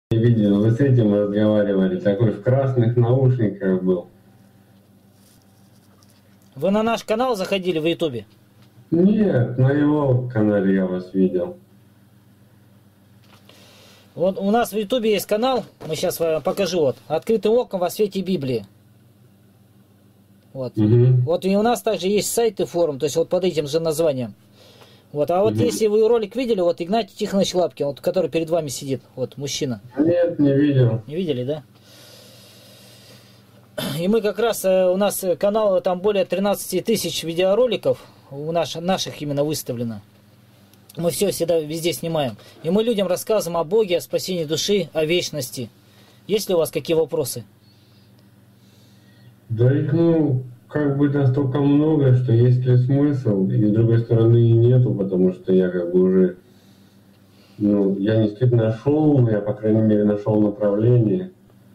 Не видел, вы с этим разговаривали, такой в красных наушниках был. Вы на наш канал заходили в Ютубе? Нет, на его канале я вас видел. Вот у нас в Ютубе есть канал, мы сейчас покажу, вот, «Открытым оком во свете Библии». Вот. Вот и у нас также есть сайт и форум, то есть вот под этим же названием. Вот, а вот если вы ролик видели, вот Игнатий Тихонович Лапкин, вот, который перед вами сидит, вот, мужчина. Нет, не видел. Не видели, да? И мы как раз, у нас канал, там более 13 тысяч видеороликов, у наших именно выставлено. Мы все всегда везде снимаем. И мы людям рассказываем о Боге, о спасении души, о вечности. Есть ли у вас какие вопросы? Да их, как бы настолько много, что есть ли смысл, и с другой стороны и нету, потому что я как бы уже, я не стыд нашел, но я, по крайней мере, нашел направление.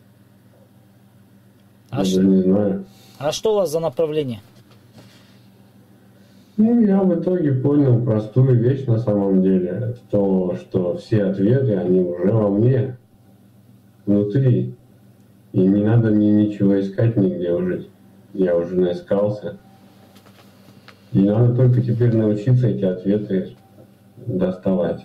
Не знаю. А что у вас за направление? Я в итоге понял простую вещь на самом деле, то, что все ответы, они уже во мне, внутри. И не надо мне ничего искать нигде уже. Я уже наискался. И надо только теперь научиться эти ответы доставать.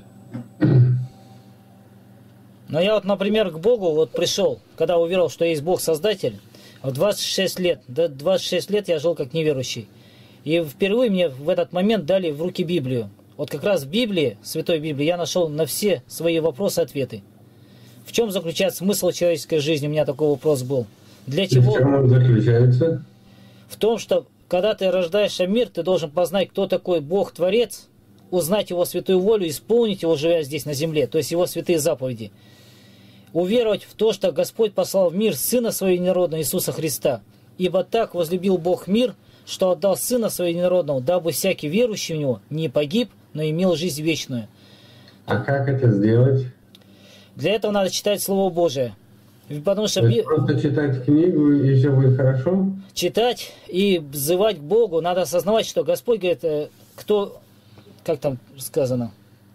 Но я вот, например, к Богу вот пришел, когда уверовал, что есть Бог-Создатель, в 26 лет. До 26 лет я жил как неверующий. И впервые мне в этот момент дали в руки Библию. Вот как раз в Библии, Святой Библии, я нашел на все свои вопросы ответы. В чем заключается смысл человеческой жизни? У меня такой вопрос был. Для чего? В чем он заключается? В том, что когда ты рождаешься в мир, ты должен познать, кто такой Бог-творец, узнать Его святую волю, исполнить Его, живя здесь на земле, то есть Его святые заповеди. Уверовать в то, что Господь послал в мир Сына Своего Единородного Иисуса Христа. Ибо так возлюбил Бог мир, что отдал Сына Своего Единородного, дабы всякий верующий в Него не погиб, но имел жизнь вечную. А как это сделать? Для этого надо читать Слово Божие. Потому что просто читать книгу, и все будет хорошо? Читать и взывать к Богу. Надо осознавать, что Господь говорит, кто, как там сказано,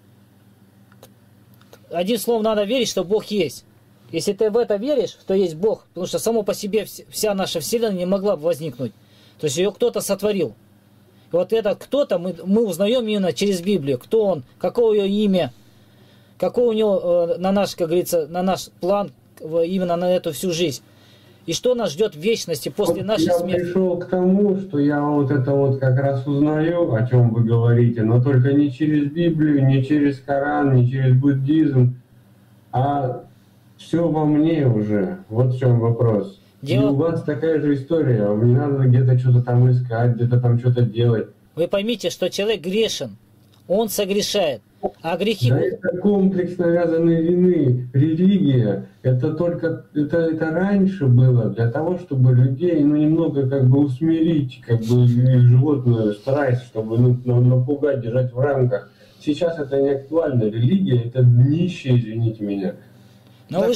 одним словом, надо верить, что Бог есть. Если ты в это веришь, что есть Бог, потому что само по себе вся наша Вселенная не могла бы возникнуть. То есть ее кто-то сотворил. И вот это кто-то мы узнаем именно через Библию. Кто он, какое ее имя, какой у него на наш, как говорится, на наш план, именно на эту всю жизнь. И что нас ждет в вечности после нашей смерти. Я пришел к тому, что я вот это вот как раз узнаю, о чем вы говорите, но только не через Библию, не через Коран, не через буддизм, а все во мне уже. Вот в чем вопрос. И у вас такая же история, вам не надо где-то что-то там искать, где-то там что-то делать. Вы поймите, что человек грешен, он согрешает. А грехи... Да, это комплекс навязанной вины. Религия, это только, это раньше было для того, чтобы людей, немного как бы усмирить, как бы животное, стараясь, чтобы напугать, держать в рамках. Сейчас это не актуально. Религия — это днище, извините меня. Надо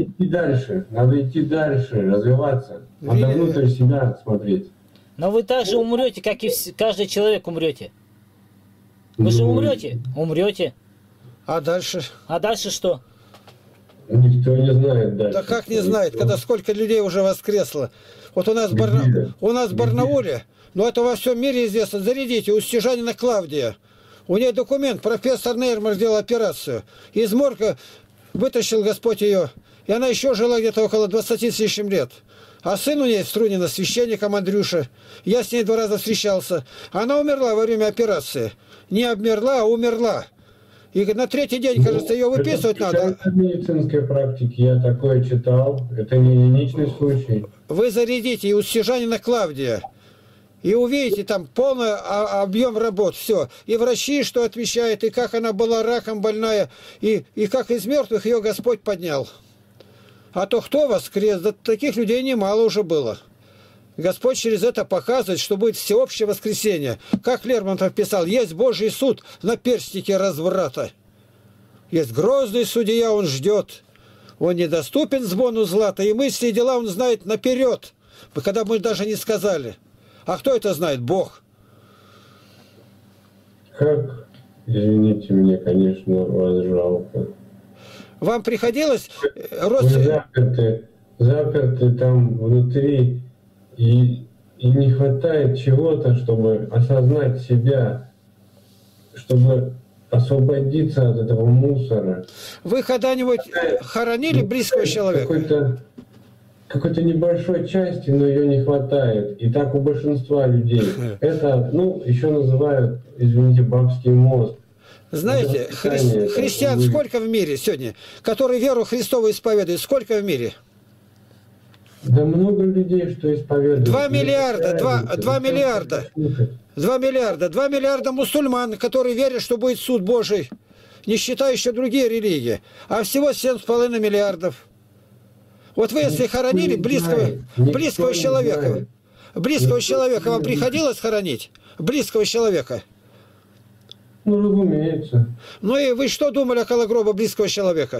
идти дальше, развиваться. Надо внутрь себя смотреть. Но вы также умрете, как и каждый человек умрете. Вы же умрете? Умрете. А дальше? А дальше что? Никто не знает дальше. Да как не знает, когда сколько людей уже воскресло. Вот у нас в Барнауле, но это во всем мире известно, зарядите, у Стяжанина Клавдия. У нее документ, профессор Нейрмар сделал операцию. Из морга вытащил Господь ее. И она еще жила где-то около 20 с лишним лет. А сын у нее Струнина, священником Андрюша. Я с ней 2 раза встречался. Она умерла во время операции. Не обмерла, а умерла. И на 3-й день, кажется, ее выписывать надо. В медицинской практике я такое читал. Это не единичный случай. Вы зарядите и у Стяжанина Клавдия. И увидите там полный объем работ. Все. И врачи, что отвечают, и как она была раком больная, и как из мертвых ее Господь поднял. А то кто воскрес? Да таких людей немало уже было. Господь через это показывает, что будет всеобщее воскресение. Как Лермонтов писал, есть Божий суд на перстнике разврата. Есть грозный судья, он ждет. Он недоступен звону злата, и мысли и дела он знает наперед, когда мы даже не сказали. А кто это знает? Бог. Как? Извините, мне, конечно, вас жалко. Вам приходилось Вы заперты там внутри, и не хватает чего-то, чтобы осознать себя, чтобы освободиться от этого мусора. Вы когда-нибудь хоронили близкого человека? Какой-то небольшой части, но ее не хватает. И так у большинства людей. Это, еще называют, извините, бабский мозг. Знаете, христиан сколько в мире сегодня, которые веру Христову исповедуют, сколько в мире? Да много людей, что исповедуют. 2 миллиарда, 2 миллиарда. 2 миллиарда. 2 миллиарда мусульман, которые верят, что будет суд Божий, не считая еще другие религии. А всего 7,5 миллиардов. Вот вы, если хоронили близкого человека, вам приходилось хоронить? Близкого человека? Ну, разумеется. Ну и вы что думали около гроба близкого человека?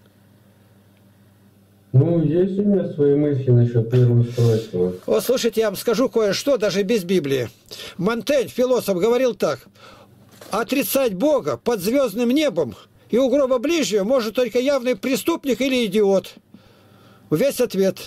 Ну, есть у меня свои мысли насчет мироустройства. Вот слушайте, я вам скажу кое-что, даже без Библии. Монтень, философ, говорил так. Отрицать Бога под звездным небом и у гроба ближнего может только явный преступник или идиот. Весь ответ.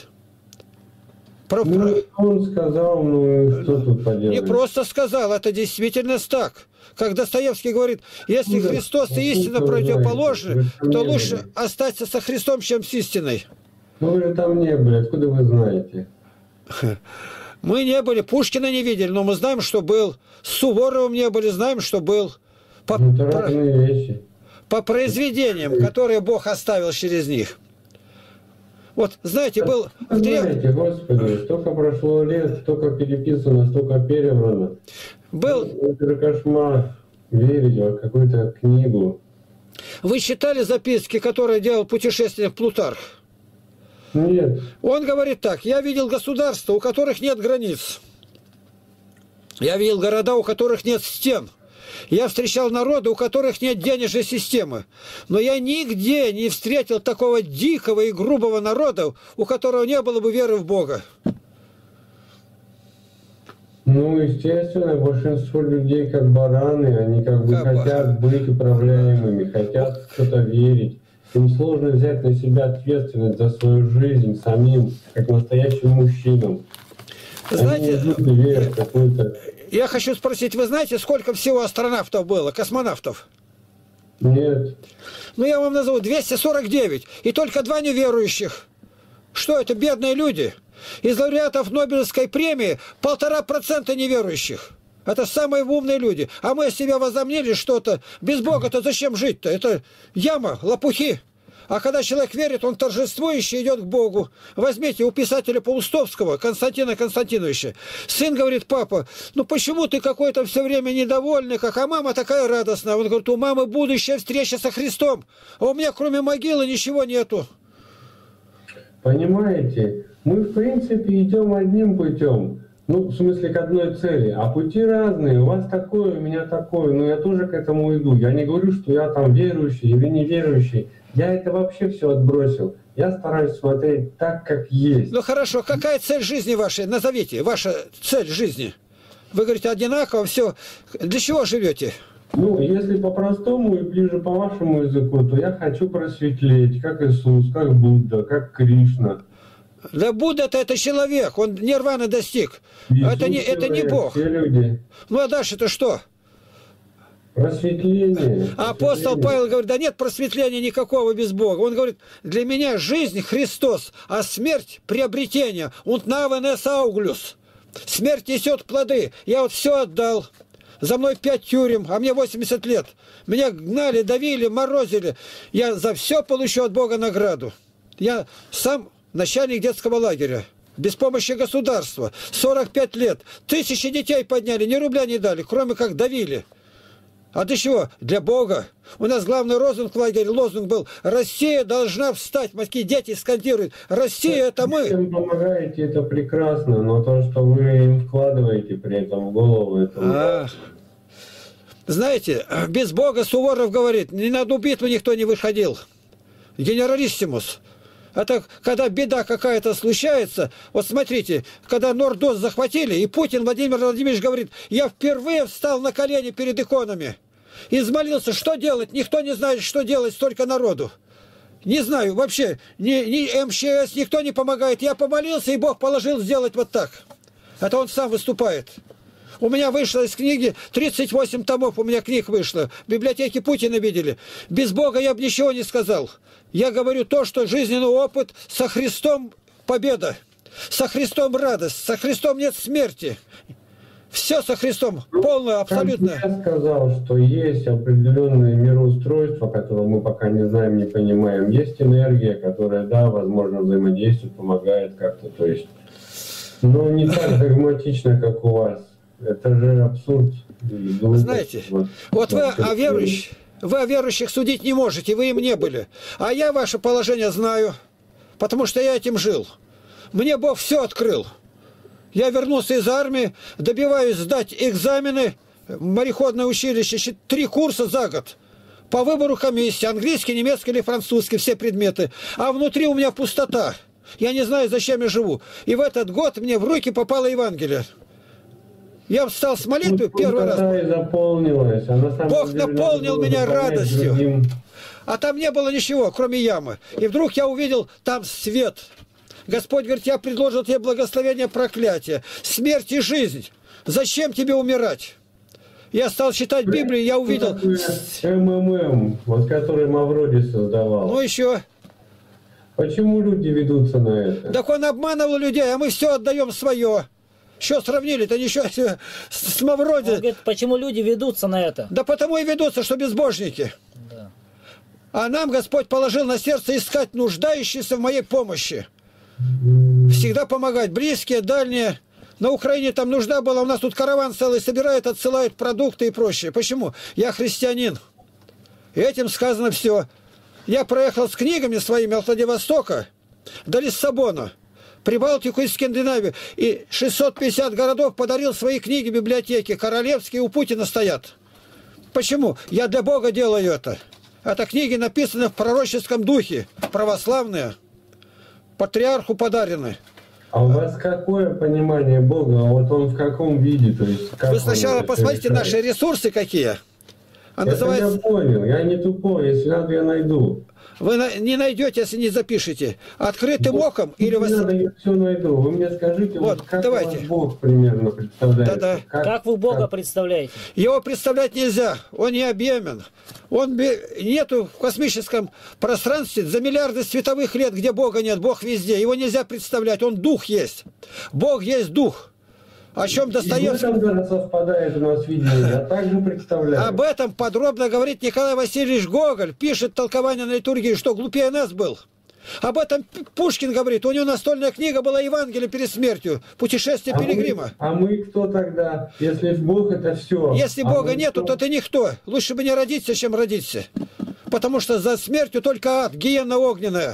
Он сказал, что тут поделать? Не просто сказал, это действительно так. Как Достоевский говорит, если Христос и истина противоположны, то лучше остаться со Христом, чем с истиной. Ну вы же там не были, откуда вы знаете? Мы не были, Пушкина не видели, но мы знаем, что был. С Суворовым не были, знаем, что был. По произведениям, которые Бог оставил через них. Вот, знаете, был... Знаете, Господи, столько прошло лет, столько переписано, столько переврано. Был... Это же кошмар, верить в какую-то книгу. Вы читали записки, которые делал путешественник Плутарх? Нет. Он говорит так: я видел государства, у которых нет границ. Я видел города, у которых нет стен. Я встречал народы, у которых нет денежной системы. Но я нигде не встретил такого дикого и грубого народа, у которого не было бы веры в Бога. Ну, естественно, большинство людей как бараны, они как бы хотят быть управляемыми, хотят в что-то верить. Им сложно взять на себя ответственность за свою жизнь самим, как настоящим мужчинам. Знаете, они верят в какую-то... Я хочу спросить, вы знаете, сколько всего астронавтов было, космонавтов? Нет. Ну, я вам назову 249, и только 2 неверующих. Что это, бедные люди? Из лауреатов Нобелевской премии 1,5% неверующих. Это самые умные люди. А мы себя возомнили что-то. Без Бога-то зачем жить-то? Это яма, лопухи. А когда человек верит, он торжествующий идет к Богу. Возьмите у писателя Паустовского, Константина Константиновича. Сын говорит: папа, ну почему ты какой-то все время недовольный, а мама такая радостная? Он говорит: у мамы будущая встреча со Христом, а у меня кроме могилы ничего нету. Понимаете, мы в принципе идем одним путем. Ну, в смысле, к одной цели. А пути разные. У вас такое, у меня такое. Но я тоже к этому иду. Я не говорю, что я там верующий или неверующий. Я это вообще все отбросил. Я стараюсь смотреть так, как есть. Ну хорошо, какая цель жизни вашей? Назовите, ваша цель жизни. Вы говорите одинаково, все. Для чего живете? Ну, если по-простому и ближе по вашему языку, то я хочу просветлеть, как Иисус, как Будда, как Кришна. Да Будда-то это человек, он нирваны достиг. Это не Бог. Все люди. Ну а дальше-то что? Просветление. Апостол Павел говорит: да нет просветления никакого без Бога. Он говорит: для меня жизнь Христос, а смерть приобретение. Und naven es auglus. Смерть несет плоды. Я вот все отдал. За мной 5 тюрем, а мне 80 лет. Меня гнали, давили, морозили. Я за все получу от Бога награду. Я сам начальник детского лагеря. Без помощи государства. 45 лет. 1000 детей подняли, ни рубля не дали, кроме как давили. А для чего? Для Бога. У нас главный лозунг в лагере, лозунг был: Россия должна встать. Москве дети скандируют: Россия это мы. Вы им помогаете, это прекрасно, но то, что вы им вкладываете при этом в голову, это... Знаете, без Бога, Суворов говорит, ни на одну битву никто не выходил. Генералиссимус. Это когда беда какая-то случается. Вот смотрите, когда Нордост захватили, и Путин Владимир Владимирович говорит: я впервые встал на колени перед иконами. И взмолился, что делать? Никто не знает, что делать, столько народу. Не знаю, вообще, ни МЧС, никто не помогает. Я помолился, и Бог положил сделать вот так. Это он сам выступает. У меня вышло из книги 38 томов, у меня книг вышло. В библиотеке Путина видели. Без Бога я бы ничего не сказал. Я говорю то, что жизненный опыт, со Христом победа, со Христом радость, со Христом нет смерти. Все со Христом, полное, абсолютно. Я сказал, что есть определенные мироустройства, которые мы пока не знаем, не понимаем. Есть энергия, которая, да, возможно, взаимодействует, помогает как-то. То есть, но не так догматично, как у вас. Это же абсурд. Знаете, вот вы о верующих судить не можете, вы им не были. А я ваше положение знаю, потому что я этим жил. Мне Бог все открыл. Я вернулся из армии, добиваюсь сдать экзамены в мореходное училище, 3 курса за год. По выбору комиссии, английский, немецкий или французский, все предметы. А внутри у меня пустота. Я не знаю, зачем я живу. И в этот год мне в руки попало Евангелие. Я встал с молитвы первый раз. Заполнилась, Бог наполнил меня радостью. А там не было ничего, кроме ямы. И вдруг я увидел там свет. Господь говорит, я предложил тебе благословение, проклятие, смерть и жизнь. Зачем тебе умирать? Я стал читать Библию, я увидел... МММ, вот который Мавроди создавал. Ну еще. Почему люди ведутся на это? Так он обманывал людей, а мы все отдаем свое. Что сравнили-то ничего с Мавроди? Он говорит, почему люди ведутся на это? Да потому и ведутся, что безбожники. Да. А нам Господь положил на сердце искать нуждающихся в моей помощи. Всегда помогать. Близкие, дальние. На Украине там нужда была. У нас тут караван целый собирает, отсылает продукты и прочее. Почему? Я христианин. И этим сказано все. Я проехал с книгами своими от Владивостока до Лиссабона, Прибалтику и Скандинавию. И 650 городов подарил свои книги библиотеки. Королевские у Путина стоят. Почему? Я для Бога делаю это. Это книги написаны в пророческом духе. Православные. Патриарху подарены. А у вас какое понимание Бога? Вот он в каком виде? То есть, как вы сначала посмотрите решает? Наши ресурсы какие. А Это называется... я понял, я не тупой, если надо, я найду. Вы не найдете, если не запишете. Открытым оком или... Не надо, я все найду. Вы мне скажите, вот как давайте. вас Бог примерно представляет? Да-да. Как вы Бога представляете? Его представлять нельзя. Он необъемен. Он нету в космическом пространстве за миллиарды световых лет, где Бога нет. Бог везде. Его нельзя представлять. Он дух есть. Бог есть дух. О чем Достоевский... И в этом даже совпадает у нас видение. Я также представляю. Об этом подробно говорит Николай Васильевич Гоголь. Пишет толкование на литургии, что глупее нас был. Об этом Пушкин говорит. У него настольная книга была «Евангелие перед смертью». «Путешествие пилигрима». А мы кто тогда? Если Бог это все. Если Бога нету, то ты никто. Лучше бы не родиться, чем родиться. Потому что за смертью только ад, гиена огненная.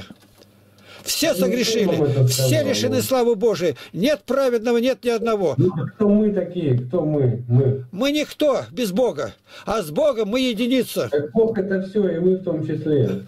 Все согрешили, все лишены славы Божией. Нет праведного, нет ни одного. Ну, кто мы такие? Кто мы? Мы никто без Бога. А с Богом мы единица. Так Бог это все, и мы в том числе.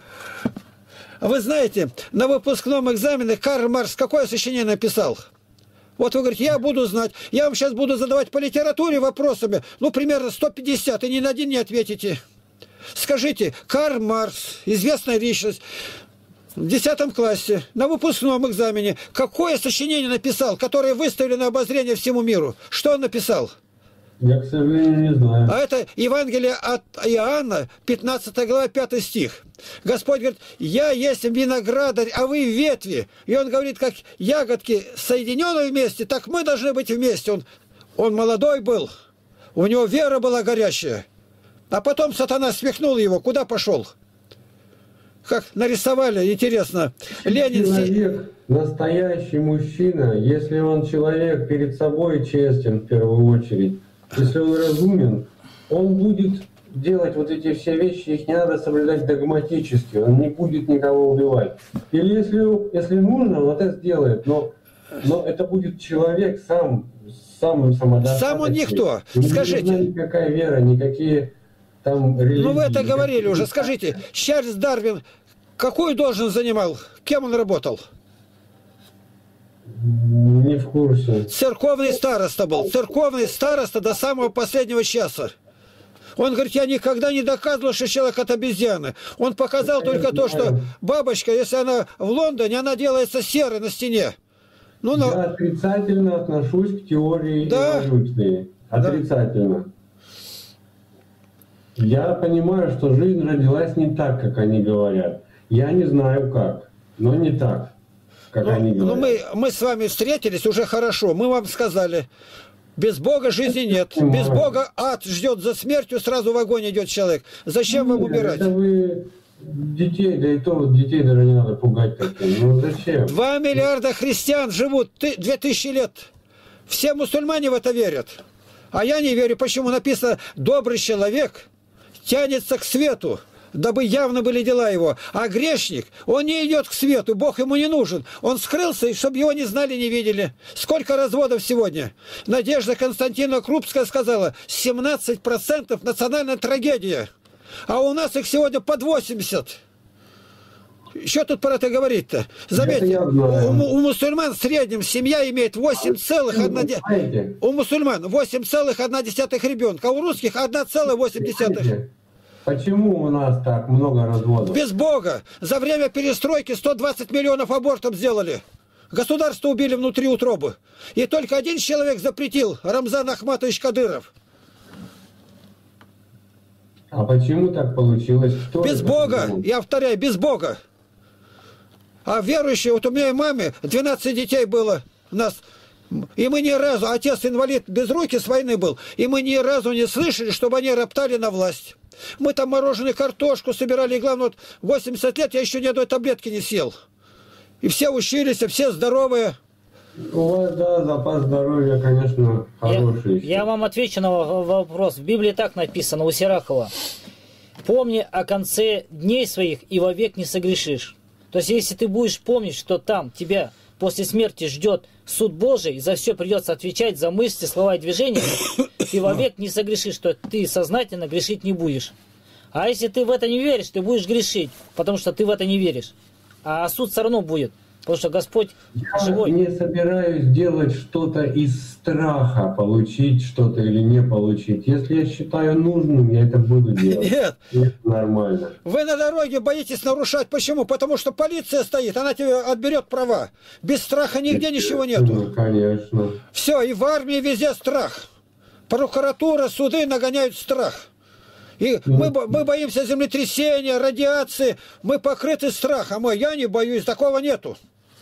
Вы знаете, на выпускном экзамене Карл Маркс какое сочинение написал? Вот вы говорите, я буду знать. Я вам сейчас буду задавать по литературе вопросами. Ну, примерно 150, и ни на один не ответите. Скажите, Карл Маркс, известная личность, в 10 классе, на выпускном экзамене, какое сочинение написал, которое выставили на обозрение всему миру? Что он написал? Я, к сожалению, не знаю. А это Евангелие от Иоанна, 15 глава, 5 стих. Господь говорит, я есть виноградарь, а вы ветви. И он говорит, как ягодки соединены вместе, так мы должны быть вместе. Он молодой был, у него вера была горящая. А потом сатана спихнул его, куда пошел? Как нарисовали, интересно. Ленин... Человек, настоящий мужчина, если он человек перед собой честен в первую очередь, если он разумен, он будет делать вот эти все вещи, их не надо соблюдать догматически, он не будет никого убивать. Или если нужно, он это сделает, но это будет человек сам самодостаточный. Сам он никто. Скажите. Не нужна никакая вера, никакие... Там религии, ну вы это говорили уже. Скажите, Чарльз Дарвин какую должность занимал? Кем он работал? Не в курсе. Церковный староста был. Церковный староста до самого последнего часа. Он говорит, я никогда не доказывал, что человек от обезьяны. Он показал только то, что бабочка, если она в Лондоне, она делается серой на стене. Ну, Я отрицательно отношусь к теории эволюции. Отрицательно. Я понимаю, что жизнь родилась не так, как они говорят. Я не знаю как, но не так, как они говорят. Мы с вами встретились уже хорошо. Мы вам сказали, без Бога жизни нет. Без Бога ад ждет за смертью, сразу в огонь идет человек. Зачем вам убирать? Это вы детей, да и то вот детей даже не надо пугать таким. Ну зачем? 2 миллиарда христиан живут 2000 лет. Все мусульмане в это верят. А я не верю. Почему написано, добрый человек тянется к свету, дабы явно были дела его. А грешник, он не идет к свету, Бог ему не нужен. Он скрылся, и чтобы его не знали, не видели. Сколько разводов сегодня? Надежда Константиновна Крупская сказала, 17% национальная трагедия. А у нас их сегодня под 80. Что тут про это говорить-то? Заметьте, у мусульман в среднем семья имеет 8,1... У мусульман 8,1 ребенка, а у русских 1,8. Почему у нас так много разводов? Без Бога. За время перестройки 120 миллионов абортов сделали. Государство убили внутри утробы. И только один человек запретил, Рамзан Ахматович Кадыров. А почему так получилось? Кто без Бога, я повторяю, без Бога. А верующие, вот у меня и маме 12 детей было у нас, и мы ни разу, отец инвалид без руки с войны был, и мы ни разу не слышали, чтобы они роптали на власть. Мы там мороженое, картошку собирали, и главное, вот 80 лет я еще ни одной таблетки не съел. И все учились, и все здоровые. У вас, да, запас здоровья, конечно, хороший. Я вам отвечу на вопрос. В Библии так написано у Сирахова. Помни о конце дней своих и вовек не согрешишь. То есть, если ты будешь помнить, что там тебя после смерти ждет суд Божий, за все придется отвечать, за мысли, слова и движения, ты вовек не согрешишь, что ты сознательно грешить не будешь. А если ты в это не веришь, ты будешь грешить, потому что ты в это не веришь. А суд все равно будет. Потому что Господь живой. Я не собираюсь делать что-то из страха, получить что-то или не получить. Если я считаю нужным, я это буду делать. Нет. Это нормально. Вы на дороге боитесь нарушать. Почему? Потому что полиция стоит, она тебе отберет права. Без страха нигде ничего нету. Ну, конечно. Все, и в армии везде страх. Прокуратура, суды нагоняют страх. И мы боимся землетрясения, радиации. Мы покрыты страхом. А я не боюсь, такого нету.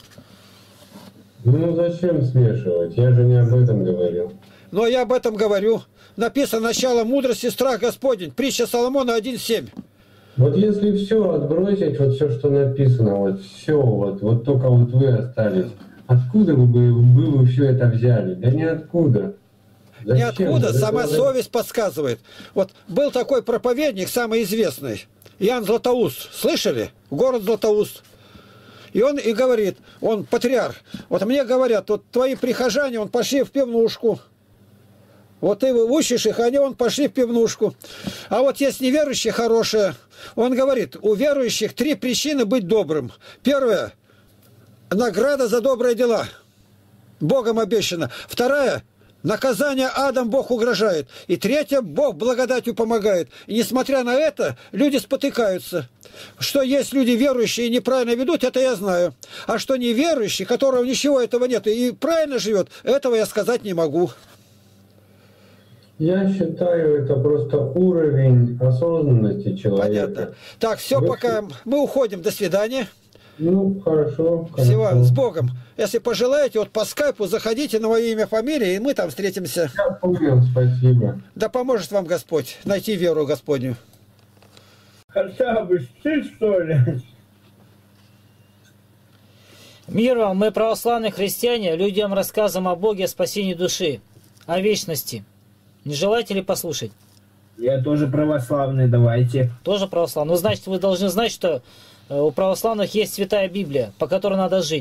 Ну зачем смешивать? Я же не об этом говорил. Но я об этом говорю. Написано начало мудрости, страх Господень. Притча Соломона 1:7. Вот если все отбросить, вот все, что написано, вот все, вот только вот вы остались, откуда вы бы все это взяли? Да ниоткуда. Зачем? Ниоткуда, сама совесть подсказывает. Вот был такой проповедник, самый известный, Иоанн Златоуст. Слышали? Город Златоуст. И он и говорит, он патриарх. Вот мне говорят, вот твои прихожане, он пошли в пивнушку. Вот ты учишь их, они пошли в пивнушку. А вот есть неверующие хорошие. Он говорит, у верующих 3 причины быть добрым. Первая – награда за добрые дела. Богом обещано. Вторая – наказание адом Бог угрожает. И третье, Бог благодатью помогает. И несмотря на это, люди спотыкаются. Что есть люди верующие и неправильно ведут, это я знаю. А что неверующий, которого ничего этого нет и правильно живет, этого я сказать не могу. Я считаю, это просто уровень осознанности человека. Понятно. Так, все, пока мы уходим. До свидания. Ну, хорошо. Всего с Богом. Если пожелаете, вот по скайпу заходите на мое имя, фамилия, и мы там встретимся. Я понял, спасибо. Да поможет вам Господь найти веру Господню. Хотя бы ты, что ли? Мир вам, мы православные христиане, людям рассказываем о Боге, о спасении души, о вечности. Не желаете ли послушать? Я тоже православный, давайте. Тоже православный. Ну, значит, вы должны знать, что у православных есть Святая Библия, по которой надо жить.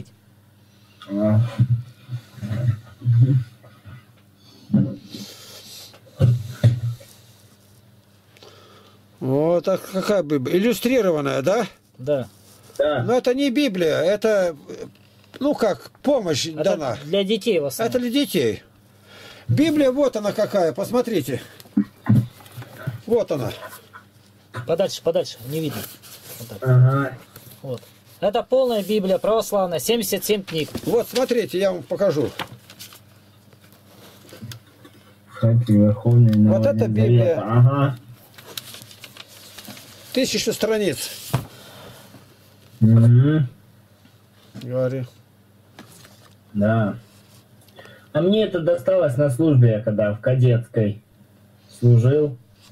Вот так какая Библия? Иллюстрированная, да? Да. Да. Но это не Библия, это, ну как, помощь Это дана. для детей в основном. Это для детей. Библия вот она какая, посмотрите. Вот она. Подальше, подальше, не видно. Вот так. Ага. Вот. Это полная Библия православная, 77 книг. Вот, смотрите, я вам покажу. Верховный Вот это Библия. Ага. 1000 страниц. Угу. Говори. Да. А мне это досталось на службе, я когда в кадетской служил.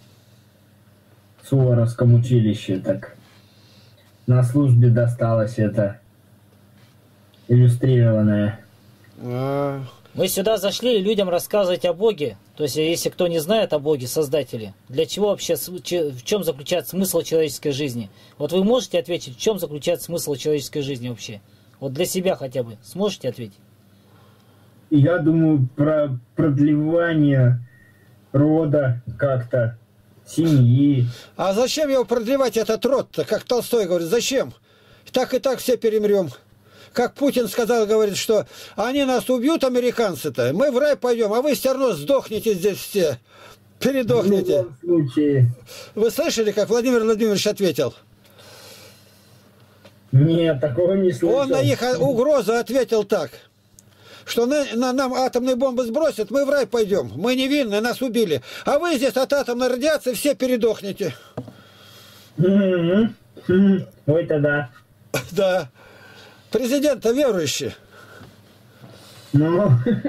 В Суворовском училище, так. На службе досталось это. Иллюстрированное. А, Мы сюда зашли людям рассказывать о Боге. То есть, если кто не знает о Боге, Создателе, для чего вообще, в чем заключается смысл человеческой жизни? Вот вы можете ответить, в чем заключается смысл человеческой жизни вообще? Вот для себя хотя бы. Сможете ответить? Я думаю, про продлевание рода как-то, семьи. а зачем его продлевать, этот род-то, как Толстой говорит, зачем? Так и так все перемрем. Как Путин сказал, говорит, что они нас убьют, американцы-то, мы в рай пойдем, а вы все равно сдохнете здесь все. Передохнете. В любом случае. Вы слышали, как Владимир Владимирович ответил? Нет, такого не слышал. Он на их угрозу ответил так, что нам атомные бомбы сбросят, мы в рай пойдем. Мы невинны, нас убили. А вы здесь от атомной радиации все передохнете. Ой, тогда. Да. Президент-то верующий. Ну,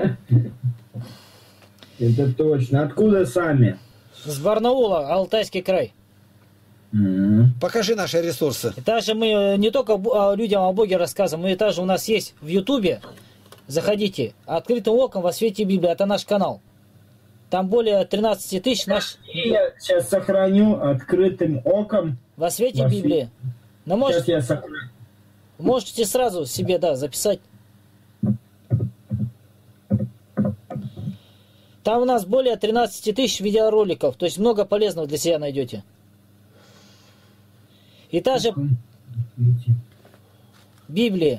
это точно. Откуда сами? С Барнаула, Алтайский край. Покажи наши ресурсы. И также мы не только людям о Боге рассказываем, но и также у нас есть в Ютубе. Заходите. Открытым оком во свете Библии. Это наш канал. Там более 13 тысяч наш... Я сейчас сохраню открытым оком. Во свете Во Библии. Но Сейчас я сохраню. можете сразу себе, да, записать. Там у нас более 13 тысяч видеороликов. То есть много полезного для себя найдете. И также Библия.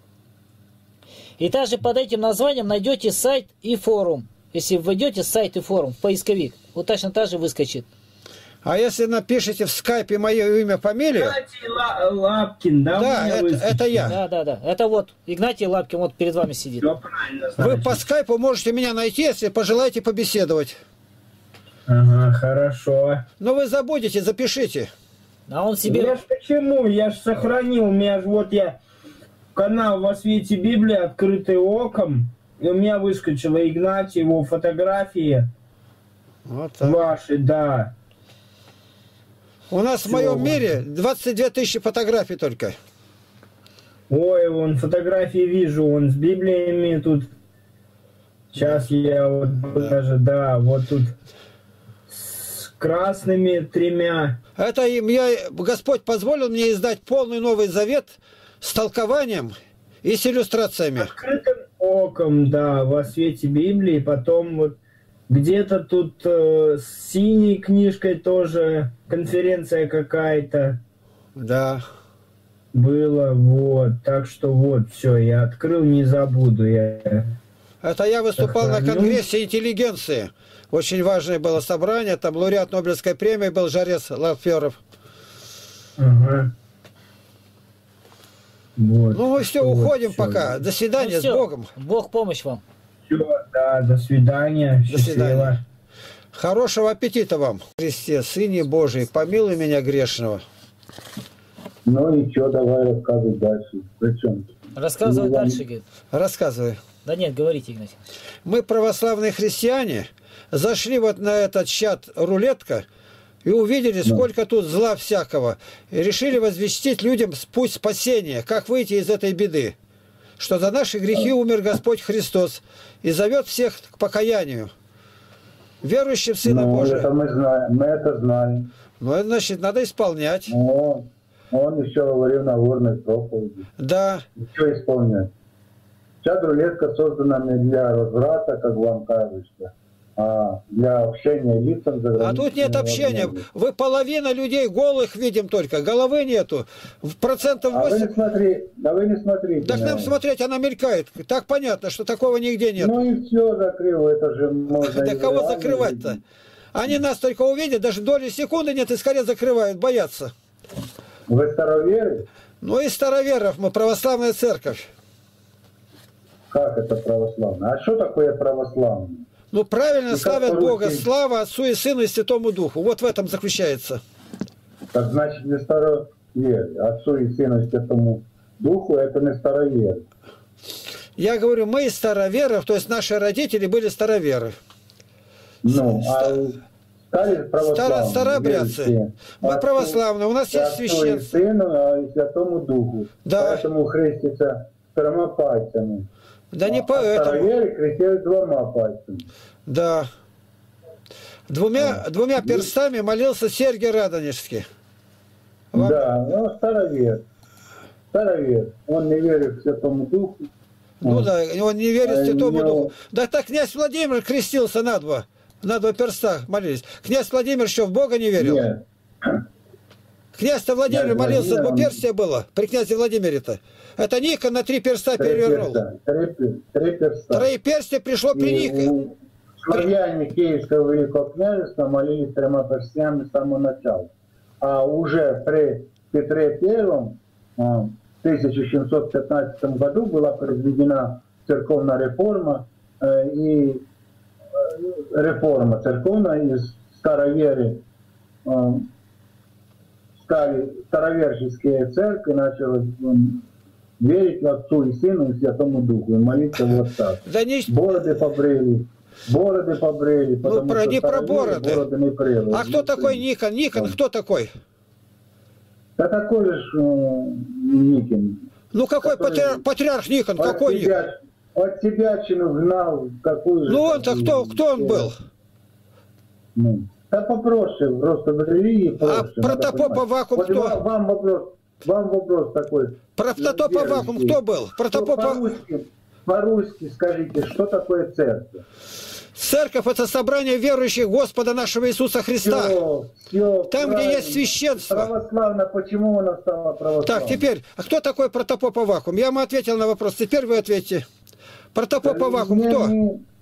И также под этим названием найдете сайт и форум. Если введете сайт и форум в поисковик, вот точно так же выскочит. А если напишите в скайпе мое имя, фамилию... Игнатий Лапкин, да? Да, это я. Да. Это вот Игнатий Лапкин вот перед вами сидит. Все правильно, Вы значит. по скайпу можете меня найти, если пожелаете побеседовать. Ага, хорошо. Но вы забудете, запишите. А он себе... Я ж почему? Я ж сохранил. У меня ж вот я канал во свете Библии, открытый оком. И у меня выскочила Игнатий, его фотографии Вот так. ваши, да. У нас в моем мире 22 тысячи фотографий только. Ой, вон фотографии вижу, он с Библиями тут. Сейчас я вот даже, да, вот тут с красными 3. Это Господь позволил мне издать полный Новый Завет с толкованием и с иллюстрациями. Открытым оком, да, во свете Библии. Потом вот где-то тут с синей книжкой тоже конференция какая-то Да. была. Вот, так что вот, все, я открыл, не забуду. Это я выступал на Конгрессе интеллигенции. Очень важное было собрание. Там лауреат Нобелевской премии был Жарес Лаферов. Ага. Вот. Ну мы все, Вот, уходим всё. пока. До свидания, Ну, с всё. Богом. Бог помощь вам. Все, да, до свидания. До Счастливо. свидания. Хорошего аппетита вам. Христе, Сыне Божий, помилуй меня грешного. Ну и что, давай рассказывай дальше. Зачем? Рассказывай дальше, говорит. Рассказывай. Да нет, говорите, Игнатий. Мы, православные христиане, зашли вот на этот чат рулетка и увидели, сколько тут зла всякого. И решили возвестить людям путь спасения, как выйти из этой беды. Что за наши грехи умер Господь Христос и зовет всех к покаянию. Верующим в Сына Божия. Это мы знаем, мы это знаем. Ну, это значит, надо исполнять. Но он еще говорил на горной проповеди. Да. Что исполнять? Чат-рулетка создана не для разврата, как вам кажется, а для общения лицам за границей. А тут нет общения. Вы половина людей голых видим только. Головы нету. В процентов А вы 8... не смотрите, да вы не смотрите. Так нам смотреть, она мелькает. Так понятно, что такого нигде нет. Ну и все закрыл, это же можно. Да и кого реально закрывать-то? видеть. Они нас только увидят, даже доли секунды нет, и скорее закрывают, боятся. Вы староверы? Ну и староверов мы, православная церковь. Как это православное? А что такое православное? Ну правильно, И славят как Бога, по-русски? слава Отцу и Сыну и Святому Духу. Вот в этом заключается. Так значит, не староверы. Отцу и Сыну и Святому Духу это не староверы. Я говорю, мы из староверов, то есть наши родители были староверы. Ну, а стали православными. Старообрядцы. верующие. Мы Отцу- православные, у нас есть Отцу и священство. Сыну, а и Святому Духу. Да. Поэтому хрестится 4 пальцами. Да не А поэтому. староверы крестились 2 пальцами. Да. Двумя перстами молился Сергий Радонежский. Вам- Да, ну старовер. Старовер. Он не верит к Святому Духу. Ну да, он не верит Святому Ну. Духу. Да так князь Владимир крестился на два перста молились. Князь Владимир что, в Бога не верил? Нет. Князь-то Владимир Князь молился, Владимир, он- двуперстие было при князе Владимире-то. Это Никон на 3 перста перевернул. Три перста. Троеперстие пришло при И Никоне. славяне Киевского Великого княжества молились 3 перстами с самого начала. А уже при Петре Первом в 1715 году была произведена церковная реформа, и реформа церковная из староверы стали староверческие церкви, начали верить в Отцу и Сыну и Святому Духу и молиться вот так. Да не... Бороды побрили, потому про- что не про староверы бороды. не брили. А кто такой Никон? Никон кто такой? Да такой лишь Никин. Ну какой Который- патриарх Никон? Какой Никон? От себячину гнал какую же... Ну он-то кто он был? Ну, да попроще, просто в религии А проще. протопоп надо понимать. Аввакум Вот кто? Вам вопрос такой. Протопоп Аввакум кто был? Протопоп По-русски скажите, что такое церковь? Церковь это собрание верующих Господа нашего Иисуса Христа. Все, Там, где есть священство. Православно, почему она стала православной? Так, теперь, а кто такой протопоп Аввакум? Я вам ответил на вопрос, теперь вы ответьте. Протопоп Аввакум Мне кто?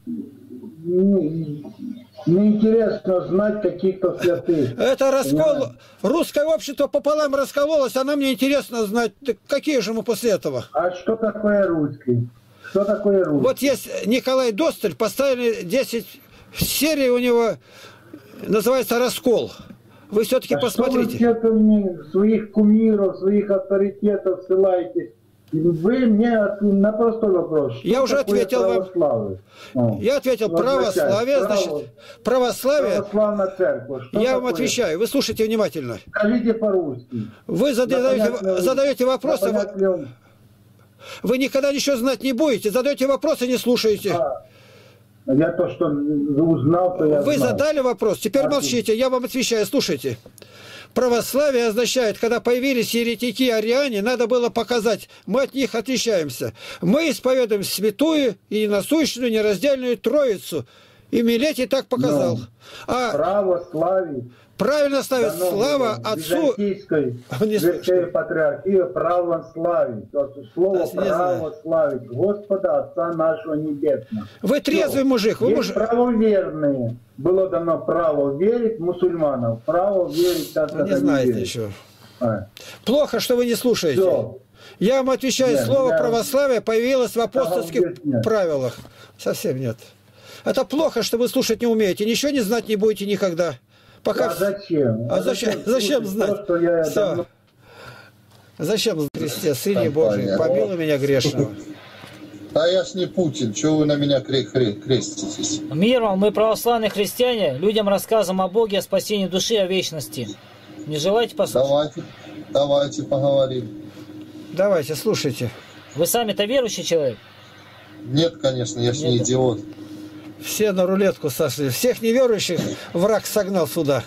Неинтересно знать каких-то святых. Это раскол, Понимаете? русское общество пополам раскололось, а нам не интересно знать, так какие же мы после этого. А что такое русский? Что такое русский? Вот есть Николай Досталь, поставили 10 серий у него, называется «Раскол». Вы все-таки А что вы посмотрите. все-то мне своих кумиров, своих авторитетов ссылаете? Вы мне на простой вопрос. Что Я уже такое ответил вам. православие? Я ответил, Ну, православие, означает, значит, православие, Православная церковь. Что я вам такое? отвечаю, вы слушайте внимательно. Скажите по-русски. Вы задаете вопросы, Понятно. вы никогда ничего знать не будете, задаете вопросы, не слушаете. Я то, что узнал, то я Вы знал. задали вопрос, теперь молчите, я вам отвечаю, слушайте. Православие означает, когда появились еретики-ариане, надо было показать, мы от них отличаемся. Мы исповедуем святую и насущную нераздельную Троицу. И Милетий так показал. А Православие. правильно ставит слава Отцу. Византийской Не слышно. Святой Патриархии православить. То есть слово Не знаю. православить Господа Отца нашего Небесного. Вы трезвый мужик, вы Есть мужик. правоверные. Было дано право верить мусульманам. Право верить так, Вы как не они знаете верят. еще. А. Плохо, что вы не слушаете. Всё. Я вам отвечаю, Нет, слово я- православие появилось в апостольских нет. правилах. Совсем нет. Это плохо, что вы слушать не умеете. Ничего не знать не будете никогда. Пока... А зачем? А зачем слушать знать? то, что я Всё. давно- Зачем, Христе, Сыне Там Божий, понятно. помилуй меня грешного. Да я ж не Путин, чего вы на меня креститесь? Мир вам, мы православные христиане, людям рассказываем о Боге, о спасении души, о вечности. Не желаете послушать? Давайте поговорим. Давайте, слушайте. Вы сами-то верующий человек? Нет, конечно, я ж не Нет. идиот. Все на рулетку сошли. Всех неверующих враг согнал сюда.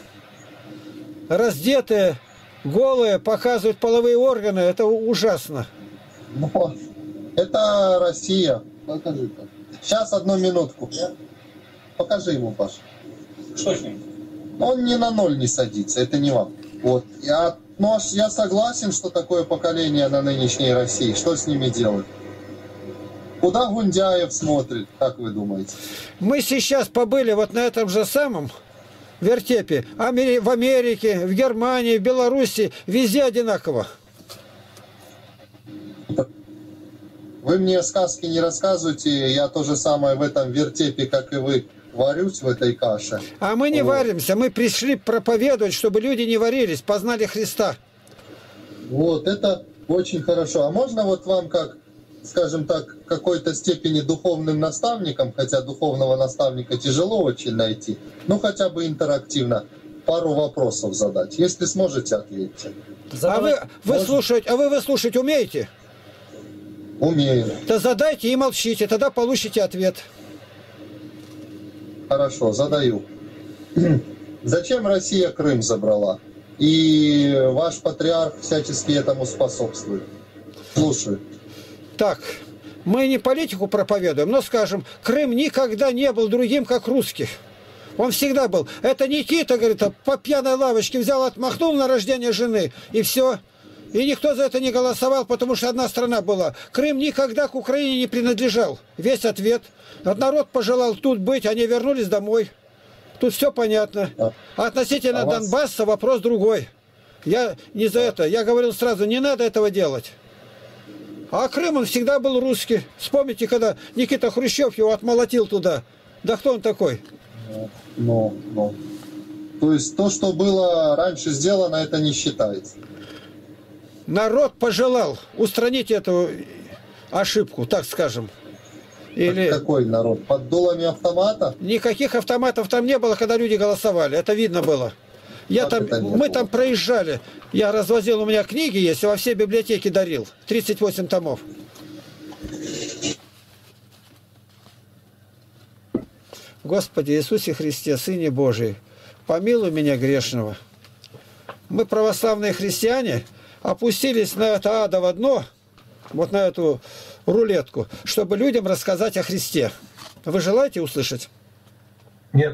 Раздетые, голые, показывают половые органы. Это ужасно. Но это Россия. Покажи-ка. Сейчас, одну минутку. Покажи ему, Паша. Что с ним? Он ни на ноль не садится, это не вам. Вот. Я согласен, что такое поколение на нынешней России. Что с ними делать? Куда Гундяев смотрит, как вы думаете? Мы сейчас побыли вот на этом же самом вертепе. В Америке, в Германии, в Беларуси, везде одинаково. Вы мне сказки не рассказывайте, я то же самое в этом вертепе, как и вы, варюсь в этой каше. А мы не варимся, мы пришли проповедовать, чтобы люди не варились, познали Христа. Вот, это очень хорошо. А можно вот вам, как, скажем так, в какой-то степени духовным наставником, хотя духовного наставника тяжело очень найти, ну хотя бы интерактивно, пару вопросов задать? Если сможете, ответьте. А вы выслушать умеете? Умею. Да задайте и молчите, тогда получите ответ. Хорошо, задаю. Зачем Россия Крым забрала? И ваш патриарх всячески этому способствует. Слушаю. Так, мы не политику проповедуем, но скажем, Крым никогда не был другим, как русских. Он всегда был. Это Никита, говорит, по пьяной лавочке взял, отмахнул на рождение жены, и все. И никто за это не голосовал, потому что одна страна была. Крым никогда к Украине не принадлежал. Весь ответ. Народ пожелал тут быть, они вернулись домой. Тут все понятно. А относительно Донбасса вопрос другой. Я не за это. Я говорил сразу, не надо этого делать. А Крым, он всегда был русский. Вспомните, когда Никита Хрущев его отмолотил туда. Да кто он такой? Ну. То есть то, что было раньше сделано, это не считается. Народ пожелал устранить эту ошибку, так скажем. Или... Какой народ? Под дулами автомата? Никаких автоматов там не было, когда люди голосовали. Это видно было. Мы там проезжали. Я развозил, у меня книги есть, во все библиотеки дарил. 38 томов. Господи Иисусе Христе, Сыне Божий, помилуй меня грешного. Мы, православные христиане, опустились на это адово дно, вот на эту рулетку, чтобы людям рассказать о Христе. Вы желаете услышать? Нет.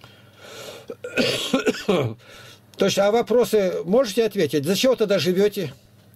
То есть, а вопросы можете ответить? За чего тогда живете?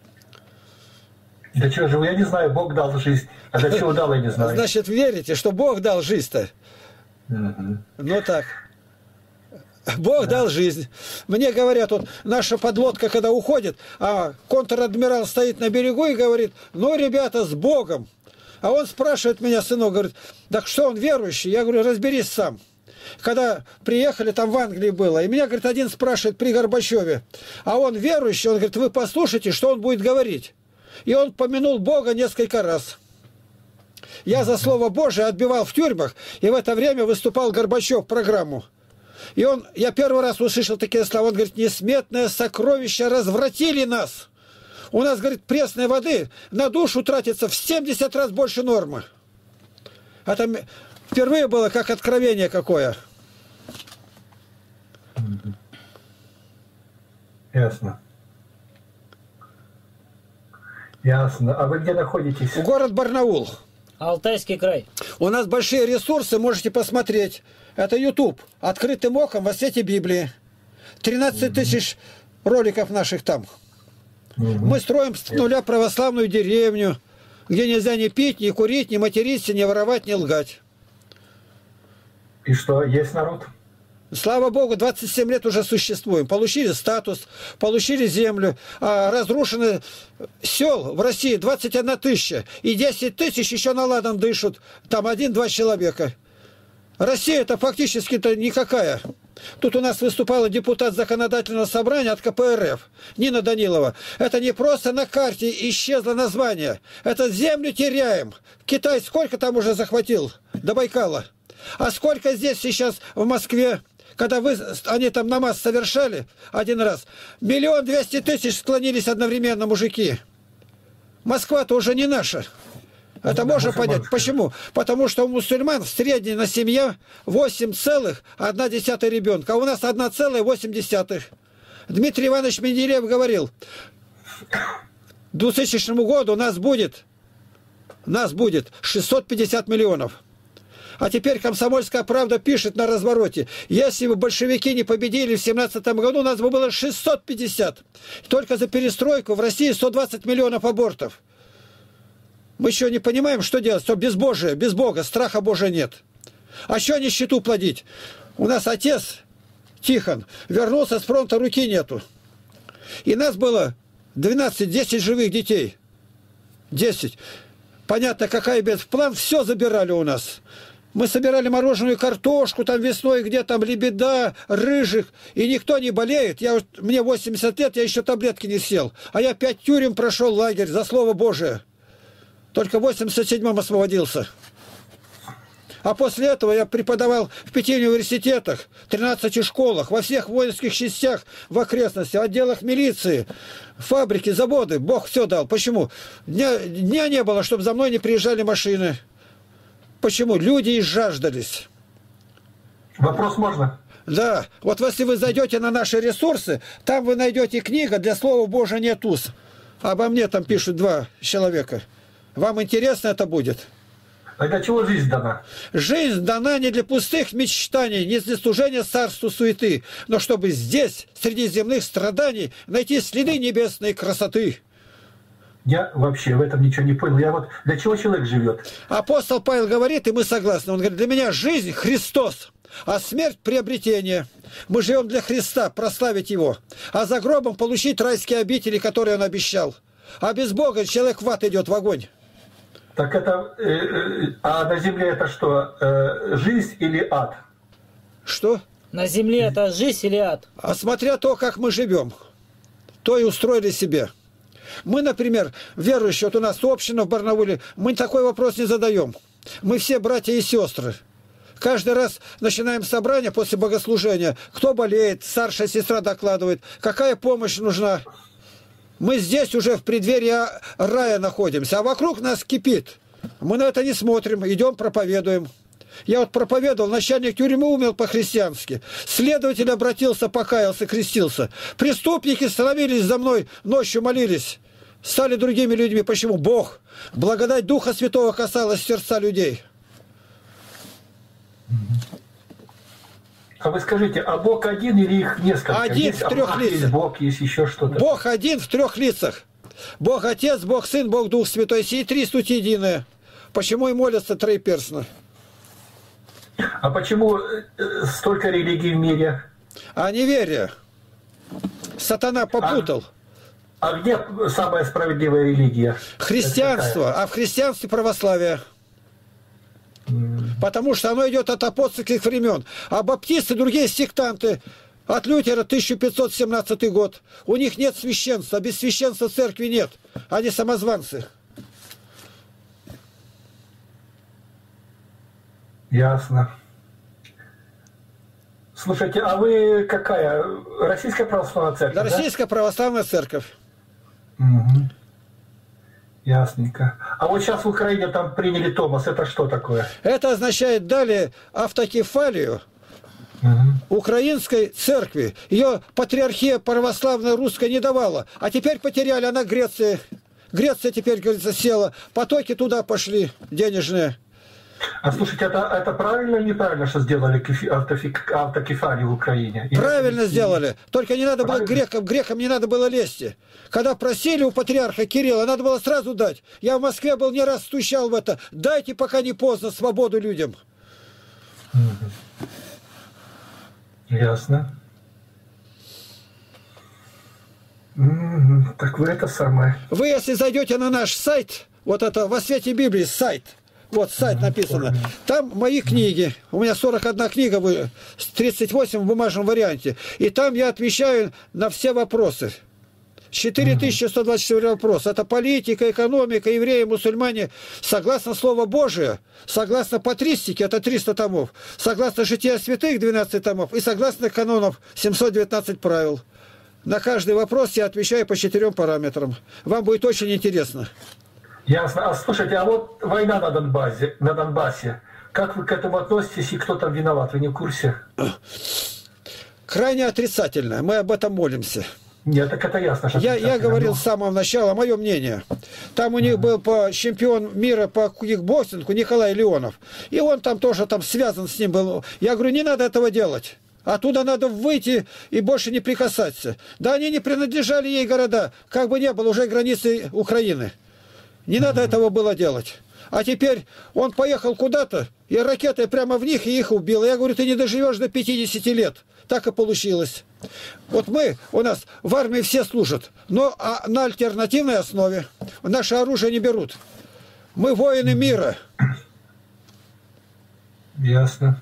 Для чего живу? Я не знаю, Бог дал жизнь. А для чего дал, я не знаю. Значит, верите, что Бог дал жизнь-то? Ну так. Бог дал жизнь. Мне говорят, вот наша подлодка, когда уходит, а контр-адмирал стоит на берегу и говорит, ну, ребята, с Богом. А он спрашивает меня, сынок, говорит, так что он верующий? Я говорю, разберись сам. Когда приехали, там в Англии было, и меня, говорит, один спрашивает при Горбачеве, а он верующий, он говорит, вы послушайте, что он будет говорить. И он помянул Бога несколько раз. Я за Слово Божие отбивал в тюрьмах, и в это время выступал Горбачев в программу. И я первый раз услышал такие слова, он говорит, несметное сокровище развратили нас. У нас, говорит, пресной воды на душу тратится в 70 раз больше нормы. Это впервые было как откровение какое. Ясно. Ясно. А вы где находитесь? Город Барнаул. Алтайский край. У нас большие ресурсы, можете посмотреть. Это YouTube. Открытым оком во свете Библии. 13 тысяч роликов наших там. Мы строим с нуля православную деревню, где нельзя ни пить, ни курить, ни материться, ни воровать, ни лгать. И что, есть народ? Слава Богу, 27 лет уже существуем. Получили статус, получили землю. А разрушены сел в России 21 тысяча. И 10 тысяч еще наладом дышат. Там 1-2 человека. Россия это фактически-то никакая. Тут у нас выступала депутат законодательного собрания от КПРФ Нина Данилова. Это не просто на карте исчезло название. Это землю теряем. Китай сколько там уже захватил? До Байкала. А сколько здесь сейчас в Москве? Когда они там намаз совершали один раз, 1 200 000 склонились одновременно мужики. Москва-то уже не наша. Это можно понять. Почему? Потому что у мусульман в среднем на семье 8,1 ребенка, а у нас 1,8. Дмитрий Иванович Менделеев говорил, к 2000 году нас будет 650 миллионов. А теперь «Комсомольская правда» пишет на развороте, если бы большевики не победили в 17 году, у нас бы было 650. Только за перестройку в России 120 миллионов абортов. Мы еще не понимаем, что делать. Что безбожие, без Бога, страха Божия нет. А что нищету плодить? У нас отец Тихон, вернулся с фронта, руки нету. И нас было 12-10 живых детей. 10. Понятно, какая беда. В план все забирали у нас. Мы собирали мороженую картошку, там весной где там лебеда, рыжих, и никто не болеет. Мне 80 лет, я еще таблетки не съел. А я 5 тюрем прошел лагерь за Слово Божие. Только в 87-м освободился. А после этого я преподавал в 5 университетах, 13 школах, во всех воинских частях в окрестностях, отделах милиции, фабрики, заводы. Бог все дал. Почему? Дня не было, чтобы за мной не приезжали машины. Почему? Люди изжаждались. Вопрос можно? Да. Вот если вы зайдете на наши ресурсы, там вы найдете книга «Для Слова Божия нет уз». Обо мне там пишут 2 человека. Вам интересно это будет? А для чего жизнь дана? Жизнь дана не для пустых мечтаний, не для служения царству суеты, но чтобы здесь, среди земных страданий, найти следы небесной красоты. Я вообще в этом ничего не понял. Я вот для чего человек живет? Апостол Павел говорит, и мы согласны. Он говорит, для меня жизнь Христос, а смерть приобретение. Мы живем для Христа, прославить Его, а за гробом получить райские обители, которые Он обещал. А без Бога человек в ад идет, в огонь. Так это... а на земле это что? Жизнь или ад? Что? На земле это жизнь или ад? А смотря то, как мы живем, то и устроили себе. Мы, например, верующие, вот у нас община в Барнауле, мы такой вопрос не задаем. Мы все братья и сестры. Каждый раз начинаем собрание после богослужения. Кто болеет, старшая сестра докладывает, какая помощь нужна. Мы здесь уже в преддверии рая находимся, а вокруг нас кипит. Мы на это не смотрим, идем проповедуем. Я вот проповедовал, начальник тюрьмы умер по-христиански. Следователь обратился, покаялся, крестился. Преступники становились за мной, ночью молились. Стали другими людьми. Почему? Бог. Благодать Духа Святого касалась сердца людей. А вы скажите, а Бог один или их несколько? Один есть, в 3 лицах. Есть Бог, есть еще что-то. Бог один в 3 лицах. Бог Отец, Бог Сын, Бог Дух Святой. Сии 3 суть единые. Почему и молятся троеперстно? А почему столько религий в мире? А неверие. Сатана попутал. А где самая справедливая религия? Христианство. А в христианстве православие. Потому что оно идет от апостольских времен. А баптисты, другие сектанты, от Лютера 1517 год. У них нет священства. Без священства церкви нет. Они самозванцы. Ясно. Слушайте, а вы какая? Российская православная церковь? Да, Российская православная церковь. Угу. Ясненько. А вот сейчас в Украине там приняли Томас. Это что такое? Это означает дали автокефалию украинской церкви. Ее патриархия православная русская не давала. А теперь потеряли, она Греция. Греция теперь, говорится, села. Потоки туда пошли денежные. А слушайте, это правильно или неправильно, что сделали автокефалию в Украине? Правильно сделали. Только не надо было грекам не надо было лезть. Когда просили у патриарха Кирилла, надо было сразу дать. Я в Москве был, не раз стучал в это. Дайте, пока не поздно, свободу людям. Ясно. Так вы это самое. Вы, если зайдете на наш сайт, вот это «Во свете Библии» сайт, вот сайт написано, там мои книги, у меня 41 книга, 38 в бумажном варианте, и там я отвечаю на все вопросы. 4124 вопроса. Это политика, экономика, евреи, мусульмане. Согласно Слову Божие, согласно патристике, это 300 томов, согласно Жития святых, 12 томов, и согласно канонов, 719 правил. На каждый вопрос я отвечаю по 4 параметрам. Вам будет очень интересно. Ясно. А слушайте, а вот война на Донбассе, как вы к этому относитесь и кто там виноват? Вы не в курсе? Крайне отрицательно. Мы об этом молимся. Нет, так это ясно. Я говорил с самого начала, мое мнение. Там у них был чемпион мира по кикбоксингу Николай Леонов. И он там тоже связан с ним был. Я говорю, не надо этого делать. Оттуда надо выйти и больше не прикасаться. Да они не принадлежали ей города, как бы не было уже границы Украины. Не надо этого было делать. А теперь он поехал куда-то, и ракетой прямо в них, и их убил. Я говорю, ты не доживешь до 50 лет. так и получилось. Вот у нас в армии все служат, но на альтернативной основе. Наше оружие не берут. Мы воины мира. Ясно.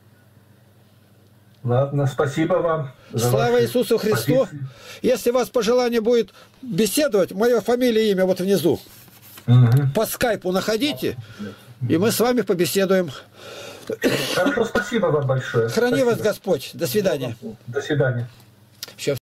Ладно, спасибо вам. Слава Иисусу Христу. позиции. Если у вас пожелание будет беседовать, мое фамилия и имя вот внизу. По скайпу находите, и мы с вами побеседуем. Хорошо, спасибо вам большое. Храни Спасибо. вас Господь. До свидания. До свидания.